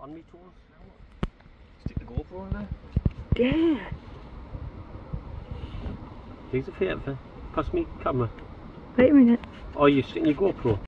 on me toes. Stick the GoPro in there. Yeah. Here's a favour. Pass me camera. Wait a minute. Oh, you're sticking your GoPro?